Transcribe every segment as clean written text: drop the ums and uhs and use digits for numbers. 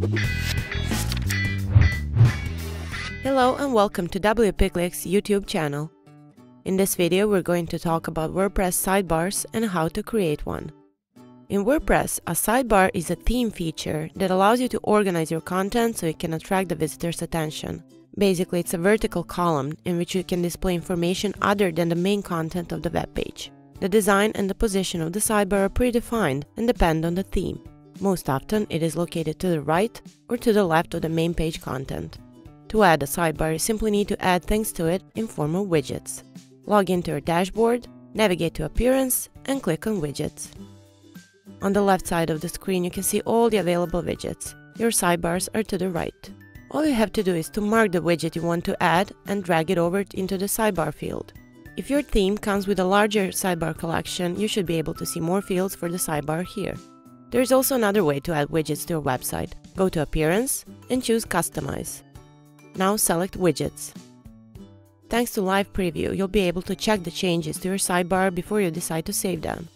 Hello and welcome to WPiclic's YouTube channel. In this video we're going to talk about WordPress sidebars and how to create one. In WordPress, a sidebar is a theme feature that allows you to organize your content so it can attract the visitor's attention. Basically, it's a vertical column in which you can display information other than the main content of the web page. The design and the position of the sidebar are predefined and depend on the theme. Most often, it is located to the right or to the left of the main page content. To add a sidebar, you simply need to add things to it in form of widgets. Log into your dashboard, navigate to Appearance, and click on Widgets. On the left side of the screen, you can see all the available widgets. Your sidebars are to the right. All you have to do is to mark the widget you want to add and drag it over into the sidebar field. If your theme comes with a larger sidebar collection, you should be able to see more fields for the sidebar here. There is also another way to add widgets to your website. Go to Appearance and choose Customize. Now select Widgets. Thanks to Live Preview, you'll be able to check the changes to your sidebar before you decide to save them.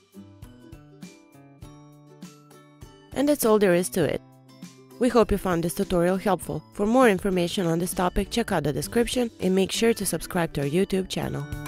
And that's all there is to it. We hope you found this tutorial helpful. For more information on this topic, check out the description and make sure to subscribe to our YouTube channel.